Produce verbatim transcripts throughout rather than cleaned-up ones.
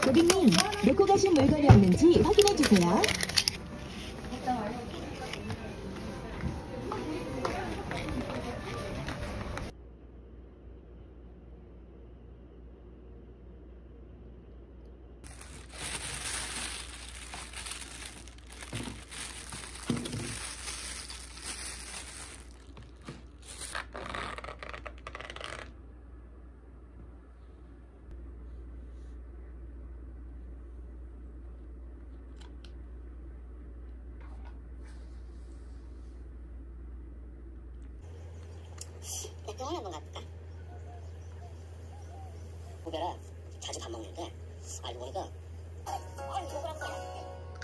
고객님, 놓고 가신 물건이 없는지 확인해주세요. 병원에 한번 가볼까? 후배라 자주 밥 먹는데 알고 보니까 아니 저거랑 거야.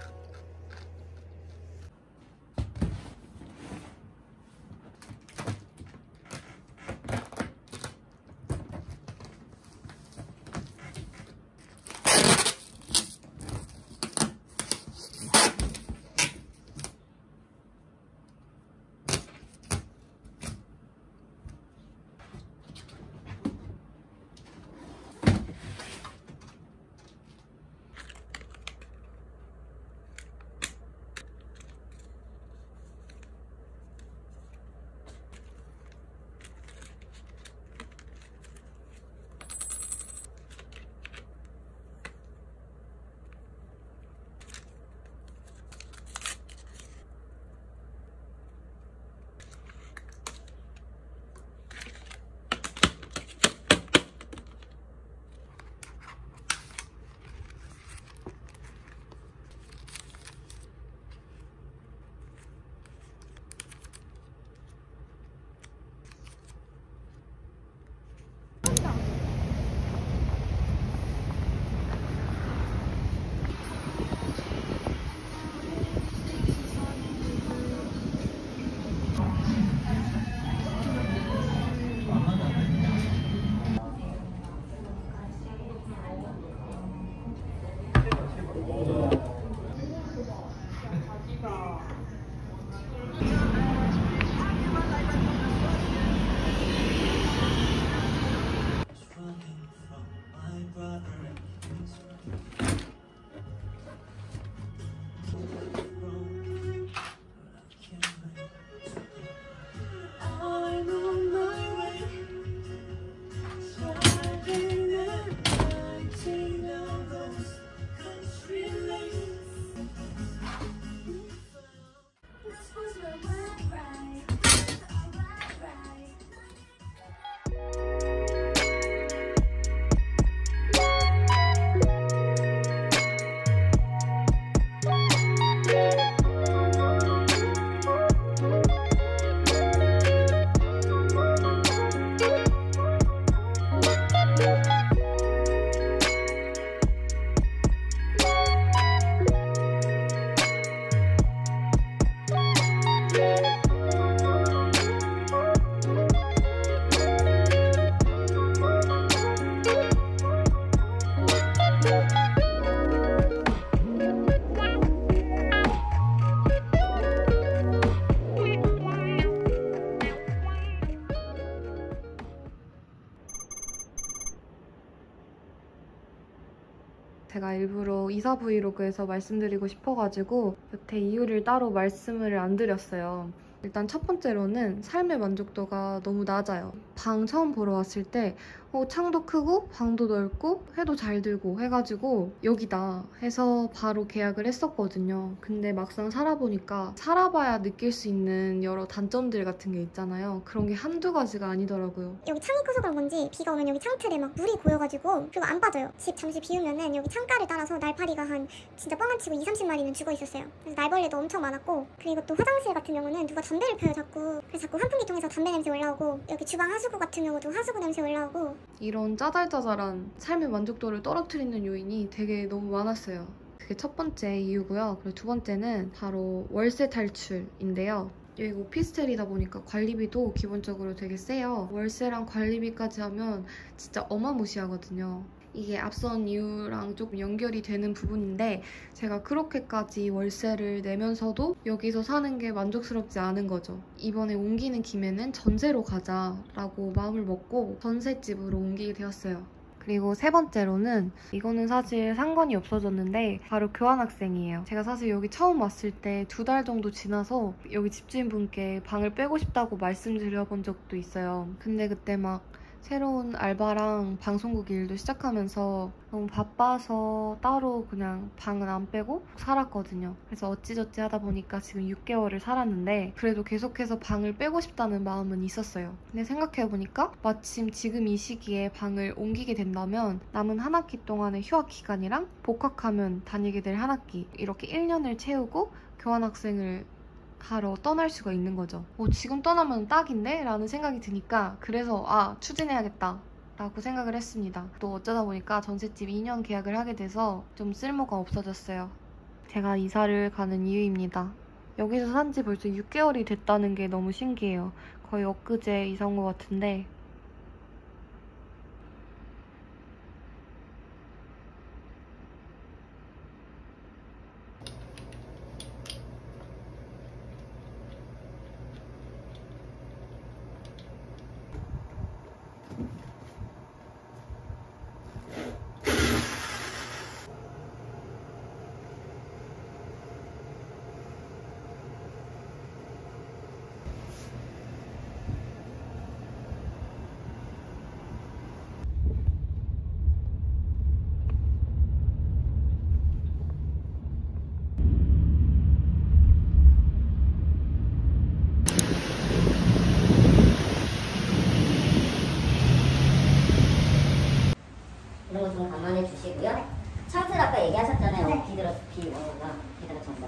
제가 일부러 이사 브이로그에서 말씀드리고 싶어가지고 여태 이유를 따로 말씀을 안 드렸어요. 일단 첫 번째로는 삶의 만족도가 너무 낮아요. 방 처음 보러 왔을 때 어, 창도 크고 방도 넓고 해도 잘 들고 해가지고 여기다 해서 바로 계약을 했었거든요. 근데 막상 살아보니까 살아봐야 느낄 수 있는 여러 단점들 같은 게 있잖아요. 그런 게 한두 가지가 아니더라고요. 여기 창이 커서 그런 건지 비가 오면 여기 창틀에 막 물이 고여가지고 그리고 안 빠져요. 집 잠시 비우면은 여기 창가를 따라서 날파리가 한 진짜 뻥안 치고 이삼십 마리는 죽어 있었어요. 그래서 날벌레도 엄청 많았고, 그리고 또 화장실 같은 경우는 누가 담배를 펴요 자꾸. 그래서 자꾸 환풍기 통해서 담배 냄새 올라오고, 여기 주방 하수구 같은 경우도 하수구 냄새 올라오고. 이런 짜잘짜잘한 삶의 만족도를 떨어뜨리는 요인이 되게 너무 많았어요. 그게 첫 번째 이유고요. 그리고 두 번째는 바로 월세 탈출인데요. 여기 오피스텔이다 보니까 관리비도 기본적으로 되게 세요. 월세랑 관리비까지 하면 진짜 어마무시하거든요. 이게 앞선 이유랑 조금 연결이 되는 부분인데, 제가 그렇게까지 월세를 내면서도 여기서 사는 게 만족스럽지 않은 거죠. 이번에 옮기는 김에는 전세로 가자라고 마음을 먹고 전셋집으로 옮기게 되었어요. 그리고 세 번째로는 이거는 사실 상관이 없어졌는데 바로 교환학생이에요. 제가 사실 여기 처음 왔을 때 두 달 정도 지나서 여기 집주인분께 방을 빼고 싶다고 말씀드려본 적도 있어요. 근데 그때 막 새로운 알바랑 방송국 일도 시작하면서 너무 바빠서 따로 그냥 방은 안 빼고 살았거든요. 그래서 어찌저찌 하다 보니까 지금 육 개월을 살았는데 그래도 계속해서 방을 빼고 싶다는 마음은 있었어요. 근데 생각해보니까 마침 지금 이 시기에 방을 옮기게 된다면 남은 한 학기 동안의 휴학 기간이랑 복학하면 다니게 될 한 학기 이렇게 일 년을 채우고 교환학생을 가러 떠날 수가 있는 거죠. 어, 지금 떠나면 딱인데? 라는 생각이 드니까 그래서 아 추진해야겠다 라고 생각을 했습니다. 또 어쩌다 보니까 전셋집 이 년 계약을 하게 돼서 좀 쓸모가 없어졌어요. 제가 이사를 가는 이유입니다. 여기서 산 지 벌써 육 개월이 됐다는 게 너무 신기해요. 거의 엊그제 이사 온 것 같은데 이런 거 좀 감안해 주시고요. 창틀 아까 얘기하셨잖아요. 네. 비들어 비 오가 비들어 정다.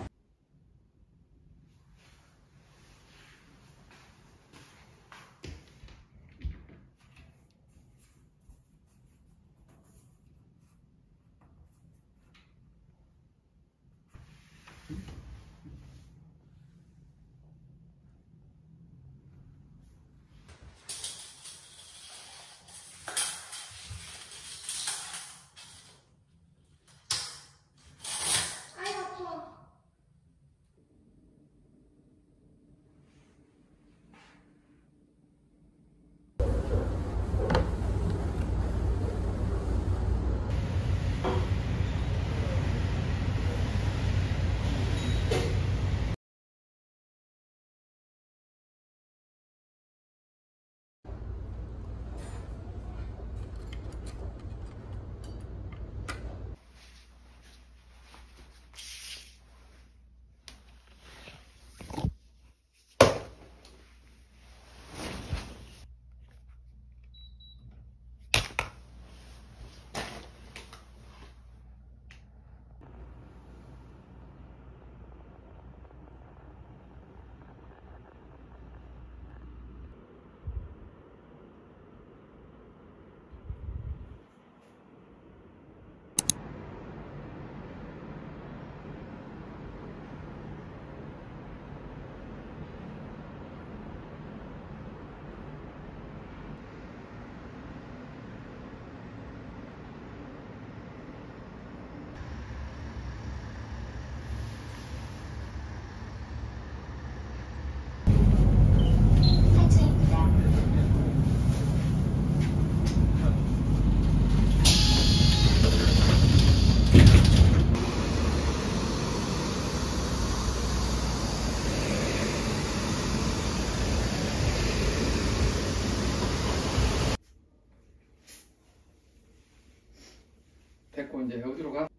됐고 이제 어디로 가?